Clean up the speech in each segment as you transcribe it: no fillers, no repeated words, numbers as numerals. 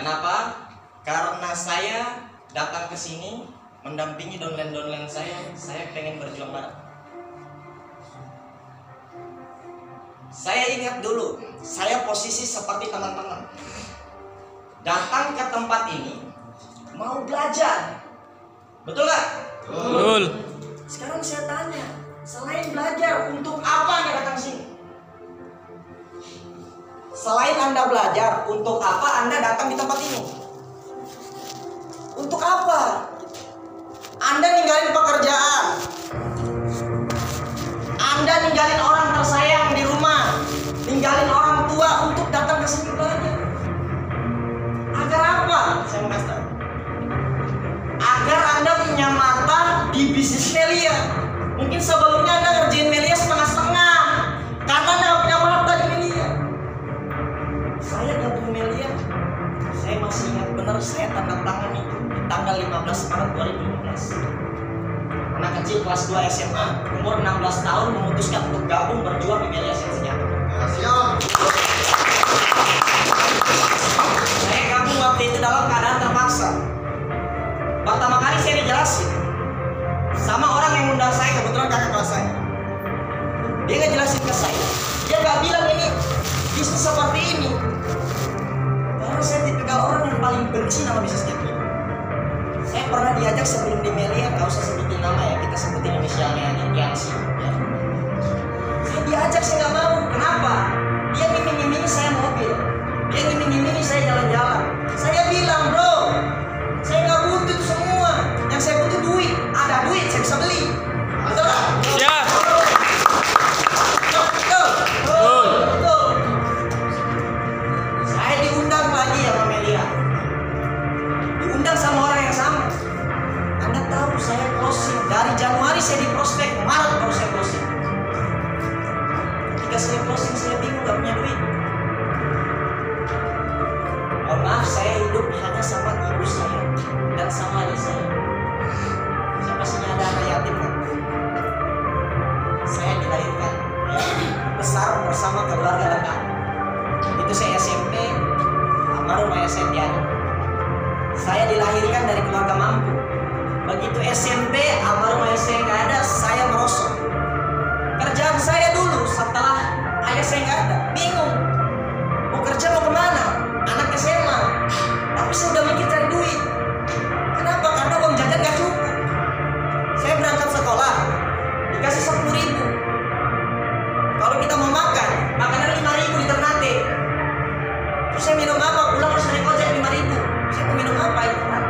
Kenapa? Karena saya datang ke sini mendampingi downline saya pengen berjuang bareng. Saya ingat dulu, saya posisi seperti teman-teman. Datang ke tempat ini mau belajar. Betul nggak? Betul. Sekarang saya tanya, selain belajar, untuk apa Anda datang sini? Selain Anda belajar, untuk apa Anda datang di tempat ini? Untuk apa? Anda ninggalin pekerjaan, Anda ninggalin orang tersayang di rumah, ninggalin orang tua untuk datang ke sini belajar. Agar apa? Saya mau kasih tahu. Agar Anda punya mata di bisnis media. Mungkin sebelumnya Anda ngerjain media setengah-setengah karena Anda nggak punya mata di media. Saya gabung media, saya masih ingat benar saya tanda tangan itu di tanggal 15 Maret 2015. Anak kecil kelas 2 SMA, umur 16 tahun memutuskan untuk gabung berjuang di media sejahtera. Saya gabung waktu itu dalam keadaan terpaksa. Pertama kali saya dijelasin sama orang yang undang saya, kebetulan kakak kelas saya. Dia ngejelasin ke saya, dia nggak bilang ini bisnis seperti ini. Karena saya tipikal orang yang paling benci nama bisnis kayak gini. Saya pernah diajak sebelum di Melia, nggak usah sebutin nama ya, kita sebutin inisialnya aja, Yansi. Ya. Saya diajak, saya nggak mau. Kenapa? Dia ngiming-ngimingi saya mobil, dia ngiming-ngimingi saya jalan-jalan. Saya bilang, bro, saya nggak butuh itu semua. Yang saya butuh duit. Ada duit, saya bisa beli. Betul nggak? Ya. Betul. Saya diundang lagi sama media. Diundang sama orang yang sama. Anda tahu saya closing dari Januari, saya di prospek, Maret baru saya closing. Ketika saya closing, saya bingung, gak punya duit. Mohon maaf, saya hidup hanya sama ibu saya dan sama adik saya. Saya pastinya ada anak yatim kan. Saya dilahirkan besar bersama keluarga dekat. Itu saya SMP, almarhum ayah saya tiada. Saya dilahirkan dari keluarga mampu. Begitu SMP, almarhum ayah saya nggak ada, saya merosot. Kerjaan saya dulu setelah ayah saya nggak ada, bingung. Mau kerja mau kemana? Anak SMA. Tapi saya udah mikir cari duit. Kenapa? Karena uang jajan nggak cukup. Saya berangkat sekolah, dikasih 10.000. Kalau kita mau makan, makanan 5.000 di Ternate. Terus saya minum apa? Pulang harus naik ojek 5.000. Saya mau minum apa? Air Ternate.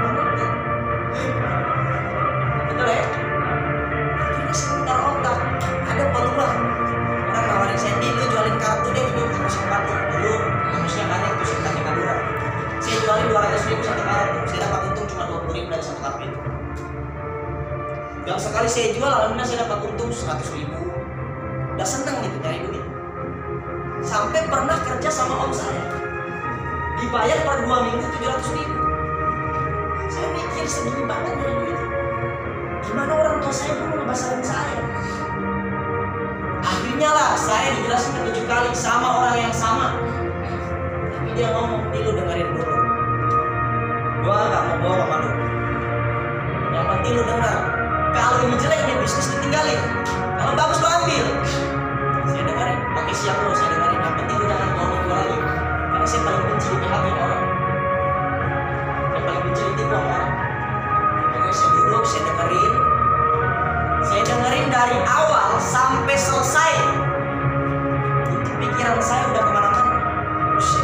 Betul ya? Akhirnya saya putar otak. Ada peluang. Orang nawarin saya, lu jualin kartu deh ini kartu simpati. Dulu manusia banyak tuh simpati Madura. Saya jualin 200.000 satu kartu. Saya dapat untung cuma 20.000 dari satu kartu itu. Yang sekali saya jual, alhamdulillah saya dapat untung 100.000. Udah seneng gitu cari duit. Sampai pernah kerja sama om saya, dibayar per 2 minggu 700.000. Saya mikir sedih banget dari duit. Gimana orang tua saya dulu ngebasarin saya. Akhirnya lah saya dijelasin ke 7 kali sama orang yang sama. Tapi dia ngomong, lu dengerin dulu. Gua gak mau bohong sama lu. Yang penting lu denger. Kalau ini jelek nih bisnis ditinggalin. Kalau bagus lu ambil. Saya dengerin, pakai siap lo, saya dengerin. Yang penting lu jangan bohongin gua lagi. Karena saya paling benci dipihakin orang. Saya paling benci ditipu sama orang. Oke, saya duduk, saya dengerin. Saya dengerin dari awal sampai selesai. Itu pikiran saya udah kemana-mana. Buset.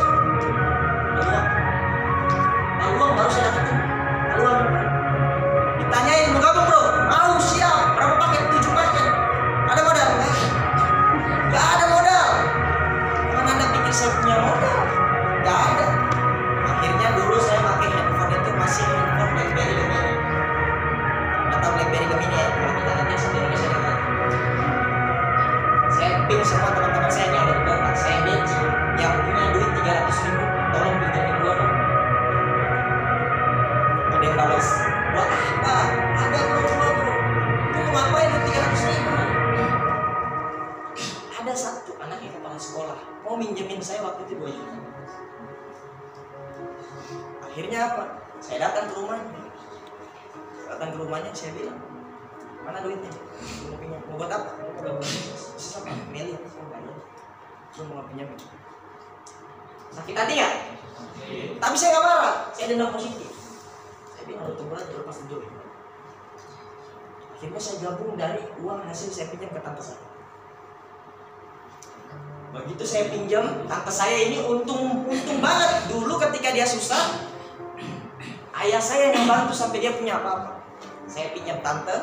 Peluang baru saya dapetin. Peluang. Ditanyain, mau gabung bro? Mau, siap. Berapa paket? 7 paket. Ada modal? Gak ada modal. Mana Anda pikir saya punya modal? Gak ada. Akhirnya dulu saya pakai handphone itu masih handphone BlackBerry Gemini. Atau BlackBerry Gemini ya, kalau kita nanti di Indonesia dengar. Saya ping semua teman-teman saya yang ada di kota. Saya benci yang punya duit 300.000, tolong pinjamin gua dong. Ada yang balas, buat apa? Ada bro, coba bro. Lu mau ngapain duit 300.000? Ada satu anak yang kepala sekolah mau minjemin saya waktu itu 2 juta. Akhirnya apa? Saya datang ke rumahnya. Saya bilang, mana duitnya? Mau buat apa? Mau siapa? Meli. Lu mau pinjam? Sakit hati ya? Tapi saya nggak marah. Saya dendam positif. Saya bilang, lu tunggu aja, lepas dulu. Akhirnya saya gabung dari uang hasil saya pinjam ke tante saya. Begitu saya pinjam, tante saya ini untung banget. Dulu ketika dia susah, ayah saya yang membantu sampai dia punya apa-apa. Saya pinjam tante,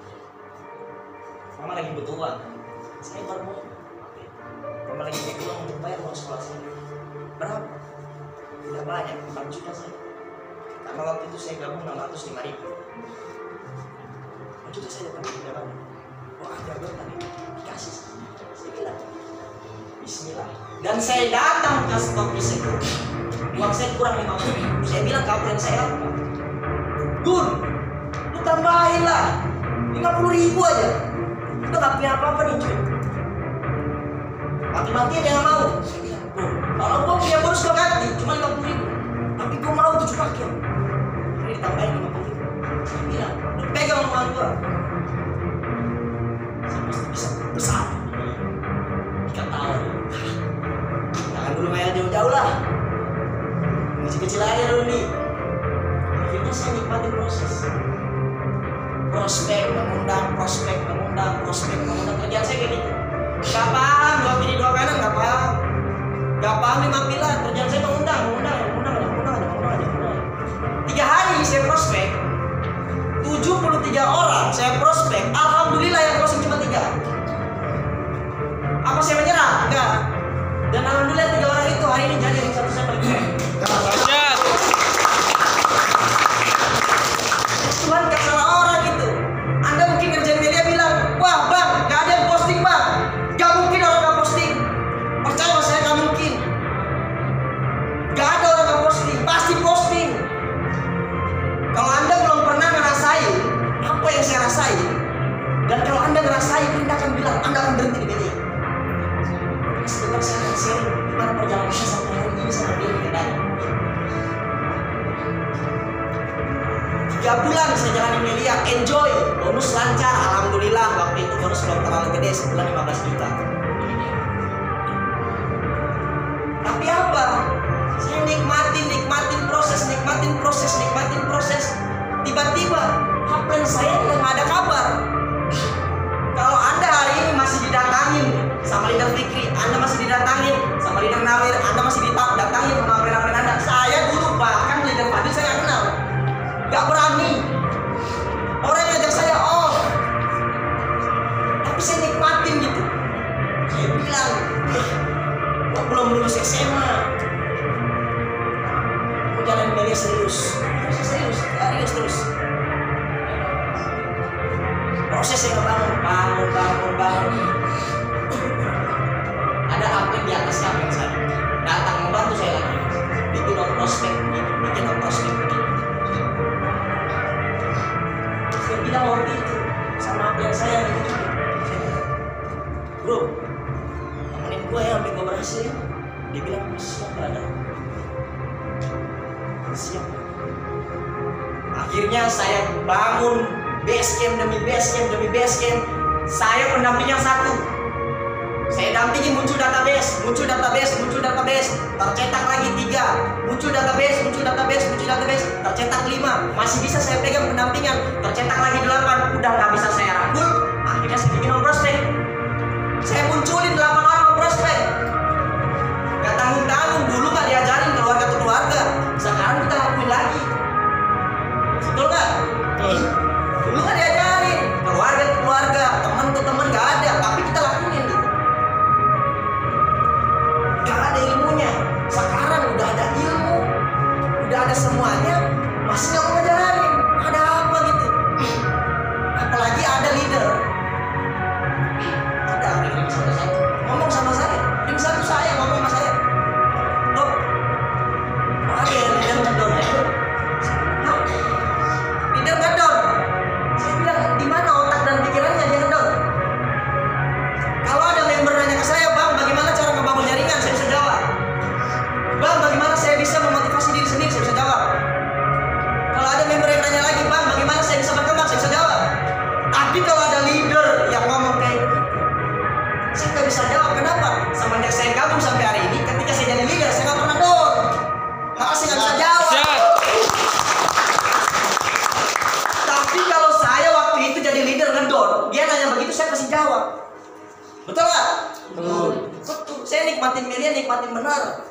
mama lagi butuh uang. Saya baru mau, mama lagi butuh uang untuk bayar uang sekolah saya. Berapa? Tidak banyak, 4 juta saya. Karena waktu itu saya gabung 605.000. 4 juta saya dapat tidak banyak. Wah, jago tadi dikasih. Saya bilang, Bismillah. Dan saya datang ke stokis itu, uang saya kurang 50. Saya bilang kapten saya apa? Gun, lu tambahin lah 50.000 aja. Udah gak punya apa-apa nih cuy. Mati-matian dia gak mau. Saya bilang, tuh, kalau gua punya bonus gua ganti cuma 50.000. Tapi gua mau 7 paket. Ini ditambahin 50.000. Saya bilang, lu pegang uang gua. Saya pasti bisa besar. Ikan tawar. Jangan dulu main jauh-jauh lah. Kecil-kecil aja dulu nih. Akhirnya saya nikmatin proses. Prospek mengundang. Kerjaan saya kayak gitu. Gak paham 2 kiri 2 kanan, gak paham. Gak paham 5 pilar. Kerjaan saya mengundang aja. 3 hari saya prospek, 73 orang saya prospek. Alhamdulillah yang closing cuma 3. Apa saya menyerah? Enggak. Dan alhamdulillah 3 orang itu hari ini jadi yang satu saya pergi. Tuhan gak salah orang gitu. Anda mungkin kerjaan media bilang, wah bang, gak ada yang posting bang. Gak mungkin orang gak posting. Percaya sama saya, gak mungkin. Gak ada orang gak posting, pasti posting. Kalau Anda belum pernah ngerasain apa yang saya rasain, dan kalau Anda ngerasain, Anda akan bilang, Anda akan berhenti di media. Sebentar saya akan share gimana perjalanan saya sampai hari ini sama dia di Kendari. 3 bulan saya jalani media, enjoy, bonus lancar, alhamdulillah. Waktu itu bonus belum terlalu gede, sebulan 15 juta. Tapi apa? Saya nikmatin proses. Tiba-tiba upline saya nggak ada kabar. Kalau Anda hari ini masih didatangin sama leader Fikri, Anda masih didatangin sama leader Nawir, Anda masih didatangin sama upline Anda. Saya dulu bahkan leader Fadil saya nggak kenal. Gak berani. Orang yang ngajak saya tapi saya nikmatin gitu. Saya bilang, gua belum lulus SMA, mau jalan media serius terus. Prosesnya bangun. Ada upline di atas kapten saya datang membantu saya lagi, bikin prospek. Saya bilang waktu itu sama upline saya gitu, bro, temenin gue ya sampai gue berhasil. Dia bilang, siap ada. Siap. Akhirnya saya bangun base camp demi base camp. Saya pendamping yang satu. Saya dampingi muncul database. Tercetak lagi 3. Muncul database. Tercetak 5. Masih bisa saya pegang pendampingan. Tercetak lagi 8. Udah nggak bisa saya rangkul. Akhirnya saya bikin on prospek. Saya munculin 8 orang on prospek. Gak tanggung-tanggung. Dulu nggak diajarin keluarga ke keluarga. Sekarang kita lakuin lagi. Betul nggak? Dulu nggak diajarin keluarga ke keluarga, teman ke teman, nggak ada. Tapi kita lakuin gitu. Gak ada ilmunya. Sekarang udah ada ilmu, udah ada semuanya, masih nggak mau ngejalanin. Ada apa gitu? Apalagi ada leader. Ada ring satu ngomong sama saya, ring satu saya ngomong sama saya, Dok, ada yang leader ngedon ya? Leader ngedon. Saya bilang, di mana otak dan pikirannya dia ngedon? Kalau ada member nanya ke saya, Bang, bagaimana cara ngebangun jaringan? Saya bisa jawab. Bang, bagaimana saya bisa memotivasi diri sendiri? Saya bisa jawab. nikmatin Melia, nikmatin benar.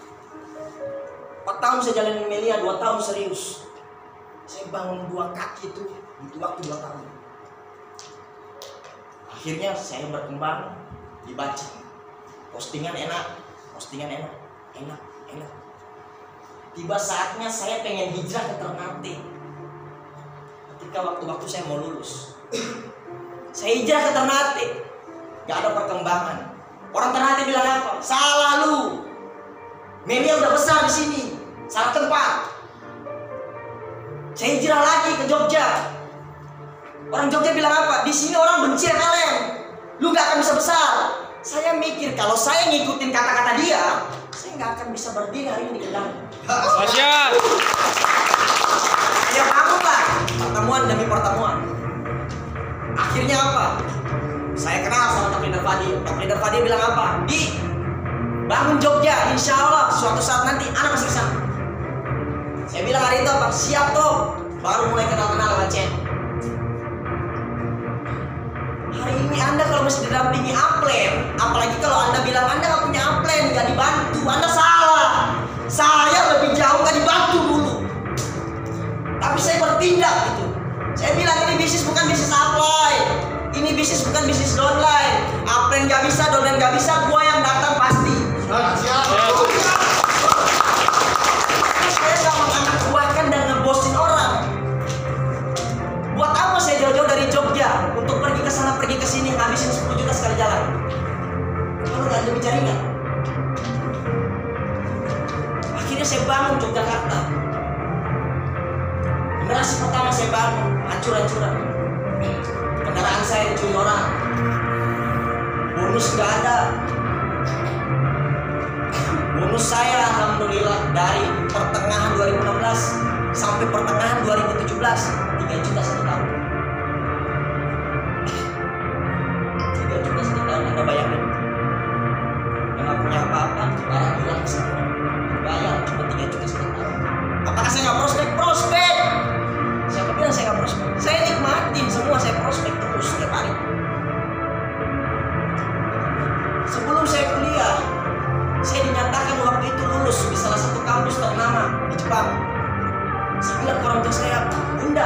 4 tahun saya jalanin Melia, 2 tahun serius. Saya bangun 2 kaki itu butuh waktu 2 tahun. Akhirnya saya berkembang, dibaca. Postingan enak, enak. Tiba saatnya saya pengen hijrah ke Ternate. Ketika waktu-waktu saya mau lulus, saya hijrah ke Ternate, gak ada perkembangan. Orang Ternate bilang apa? Salah lu. Melia udah besar di sini, salah tempat. Saya hijrah lagi ke Jogja. Orang Jogja bilang apa? Di sini orang benci kalian. Lu gak akan bisa besar. Saya mikir kalau saya ngikutin kata-kata dia, saya gak akan bisa berdiri hari ini di Kendari. Masya. Ya bangunlah, pertemuan demi pertemuan. Akhirnya apa? Saya kenal sama Top Leader Fadi. Top Leader Fadi bilang apa? Di bangun Jogja, insya Allah suatu saat nanti anak masih kesana. Saya bilang hari itu apa? Siap toh. Baru mulai kenal-kenal Aceh. Hari ini Anda kalau masih didampingi upline, apalagi kalau Anda bilang Anda gak punya upline, gak dibantu, Anda salah. Saya lebih jauh gak dibantu dulu, tapi saya bertindak gitu. Saya bilang ini bisnis bukan bisnis upline, ini bisnis bukan bisnis downline. Upline gak bisa, downline gak bisa, gua yang datang pasti. Saya gak menganak buahkan dan ngebosin orang. Buat apa saya jauh-jauh dari Jogja untuk pergi ke sana pergi ke sini ngabisin 10 juta sekali jalan? Kalau nggak ada jaringan. Akhirnya saya bangun Yogyakarta. Generasi pertama saya bangun hancur-hancuran. Kendaraan saya dicuri orang. Bonus nggak ada. Bonus saya alhamdulillah dari pertengahan 2016 sampai pertengahan 2017 3 juta 1 tahun. 3 juta 1 tahun, Anda bayangin. Yang gak punya apa-apa, barang hilang semua. Bayar cuma 3 juta 1 tahun. Apakah saya gak prospek? Prospek! Siapa bilang saya gak prospek? Saya nikmatin semua, saya prospek terus setiap hari. Sebelum saya kuliah, saya dinyatakan waktu itu lulus di salah satu kampus ternama di Jepang. Saya bilang ke orang tua saya, Bunda,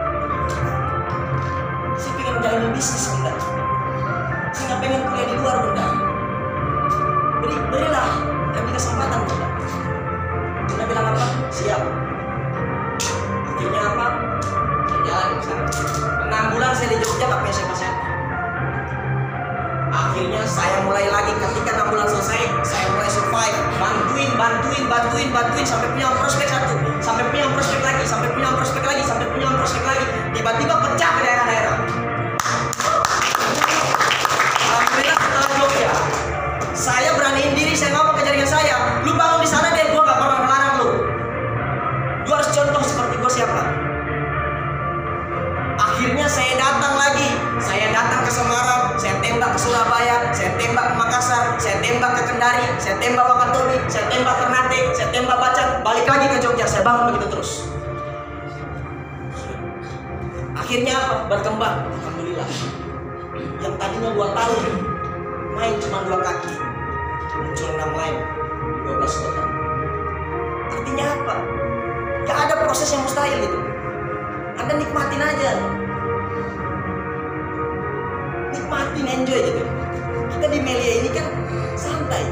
saya pengen jalanin bisnis, Bunda. Saya nggak pengen kuliah di luar, Bunda. Berilah kami kesempatan, Bunda. Bunda bilang apa? Siap. Akhirnya apa? Saya jalan ke sana. 6 bulan saya di Jogja nggak punya siapa-siapa. Akhirnya saya mulai lagi ketika 6 bulan selesai, saya mulai survive, bantuin sampai punya prospek 1, sampai punya prospek lagi, sampai punya prospek lagi, sampai punya prospek lagi. Tiba-tiba pecah ke daerah-daerah. Alhamdulillah setelah Jogja, saya beraniin diri, saya ngomong ke jaringan saya, lu bangun di sana deh, gua gak pernah melarang lu. Lu harus contoh seperti gua siapa. Akhirnya saya datang lagi, saya datang ke Semarang, saya tembak ke Surabaya, saya tembak ke Makassar, saya tembak ke Kendari, saya tembak ke Wakatobi, saya tembak ke Ternate, saya tembak Bacan, balik lagi ke Jogja, saya bangun begitu terus. Akhirnya apa? Berkembang, alhamdulillah. Yang tadinya 2 tahun main cuma 2 kaki, muncul 6 line, 12 kota. Artinya apa? Gak ada proses yang mustahil itu. Anda nikmatin aja, nikmatin, enjoy gitu. Kita di Melia ini kan santai.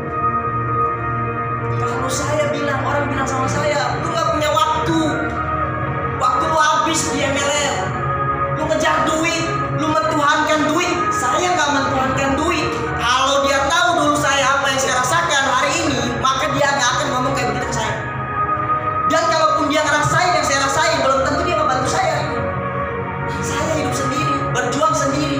Kalau saya bilang, orang bilang sama saya, lu gak punya waktu lu habis di MLM, lu ngejar duit, lu mentuhankan duit. Saya gak mentuhankan duit. Kalau dia tahu dulu saya apa yang saya rasakan hari ini, maka dia gak akan ngomong kayak begitu ke saya. Dan kalaupun dia ngerasain yang saya rasain, belum tentu dia ngebantu saya. Saya hidup sendiri, berjuang sendiri.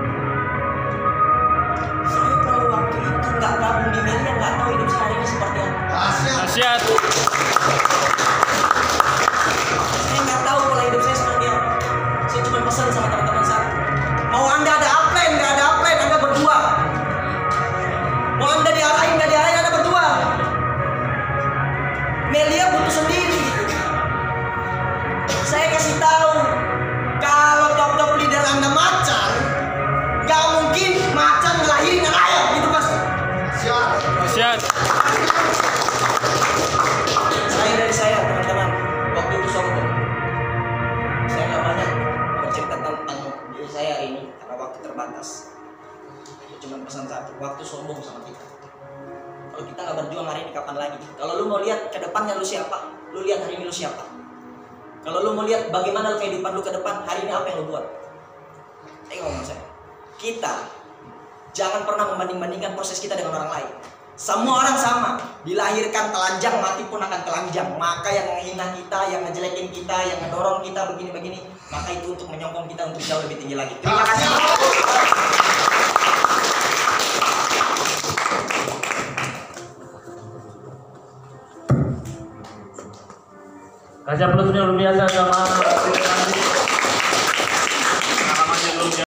Saya kalau waktu itu nggak gabung di Melia, nggak tahu hidup saya hari ini seperti apa. Asyad. Saya nggak tahu kalau hidup saya seperti apa. Saya cuma pesan sama teman-teman saya, mau Anda ada upline, nggak ada upline, Anda berdua. Mau Anda diarahin, nggak diarahin, Anda berdua. Melia butuh sendiri. Saya kasih tahu, kalau top leader Anda macan, nggak mungkin macan ngelahirin ayam gitu, Mas. waktu sombong sama kita. Kalau kita nggak berjuang hari ini, kapan lagi? Kalau lu mau lihat ke depannya lu siapa, lu lihat hari ini lu siapa. Kalau lu mau lihat bagaimana kehidupan lu ke depan, hari ini apa yang lu buat. Ngomong saya, kita jangan pernah membanding-bandingkan proses kita dengan orang lain. Semua orang sama, dilahirkan telanjang, mati pun akan telanjang. Maka yang menghina kita, yang ngejelekin kita, yang ngedorong kita begini-begini, maka itu untuk menyokong kita untuk jauh lebih tinggi lagi. Terima kasih. Kasih aplaus yang luar biasa sama